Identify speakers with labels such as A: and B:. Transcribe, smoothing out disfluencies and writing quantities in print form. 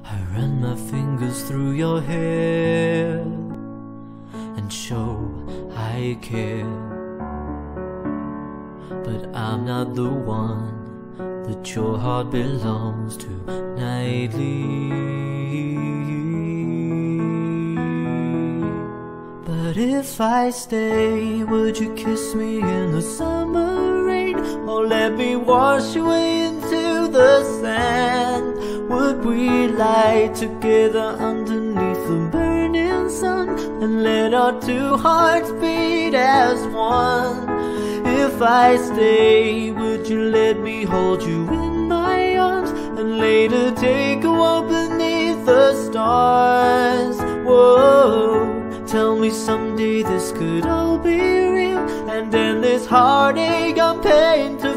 A: I run my fingers through your hair and show I care, but I'm not the one that your heart belongs to nightly. But if I stay, would you kiss me in the summer rain, or let me wash away into the sand? Would we lie together underneath the burning sun and let our two hearts beat as one? If I stay, would you let me hold you in my arms and later take a walk beneath the stars? Whoa, tell me someday this could all be real, and end this heartache I'm paying to